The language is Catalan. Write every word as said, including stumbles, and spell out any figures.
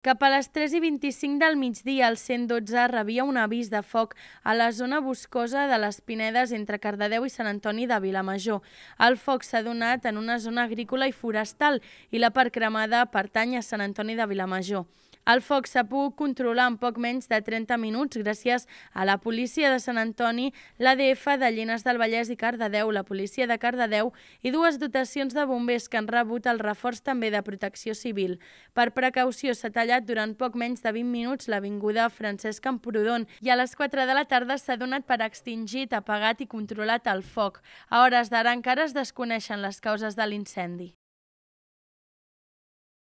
Cap a les tres i vint-i-cinc del migdia, el cent dotze rebia un avís de foc a la zona boscosa de les Pinedes entre Cardedeu i Sant Antoni de Vilamajor. El foc s'ha donat en una zona agrícola i forestal i la part cremada pertany a Sant Antoni de Vilamajor. El foc s'ha pogut controlar en poc menys de trenta minuts gràcies a la policia de Sant Antoni, l'A D F de Llinars del Vallès i Cardedeu, la policia de Cardedeu i dues dotacions de bombers que han rebut el reforç també de protecció civil. Per precaució s'ha tallat durant poc menys de vint minuts l'avinguda Francesc Camprodon i a les quatre de la tarda s'ha donat per extingit, apagat i controlat el foc. A hores d'ara encara es desconeixen les causes de l'incendi.